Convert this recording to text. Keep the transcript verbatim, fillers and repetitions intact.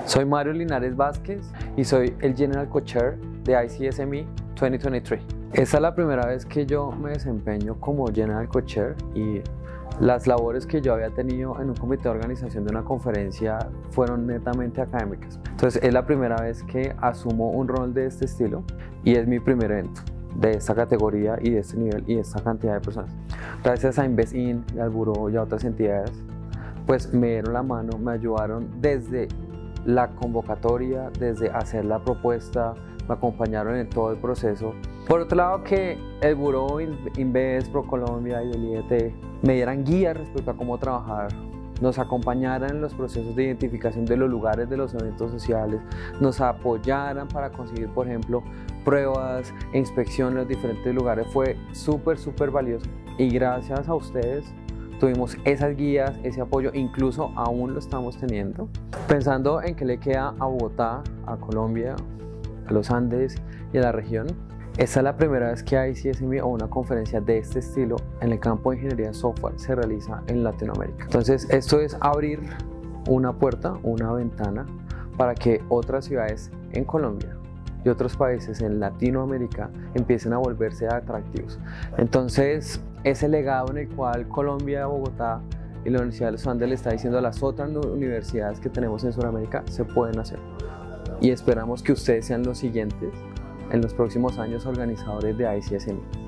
Soy Mario Linares Vázquez y soy el General Co-Chair de I C S M E dos mil veintitrés. Esta es la primera vez que yo me desempeño como General Co-Chair y las labores que yo había tenido en un comité de organización de una conferencia fueron netamente académicas. Entonces es la primera vez que asumo un rol de este estilo y es mi primer evento de esta categoría y de este nivel y de esta cantidad de personas. Gracias a InvestIn y al Buró y a otras entidades, pues me dieron la mano, me ayudaron desde la convocatoria, desde hacer la propuesta, me acompañaron en todo el proceso. Por otro lado, que el Buró, Invest, ProColombia y el I E T me dieran guías respecto a cómo trabajar, nos acompañaran en los procesos de identificación de los lugares de los eventos sociales, nos apoyaran para conseguir, por ejemplo, pruebas e inspección en los diferentes lugares, fue súper, súper valioso. Y gracias a ustedes tuvimos esas guías, ese apoyo, incluso aún lo estamos teniendo. Pensando en qué le queda a Bogotá, a Colombia, a los Andes y a la región, esta es la primera vez que I C S M E o una conferencia de este estilo en el campo de ingeniería de software se realiza en Latinoamérica. Entonces esto es abrir una puerta, una ventana para que otras ciudades en Colombia y otros países en Latinoamérica empiecen a volverse atractivos. Entonces ese legado en el cual Colombia, Bogotá y la Universidad de los Andes le está diciendo a las otras universidades que tenemos en Sudamérica se pueden hacer. Y esperamos que ustedes sean los siguientes en los próximos años organizadores de I C S M E.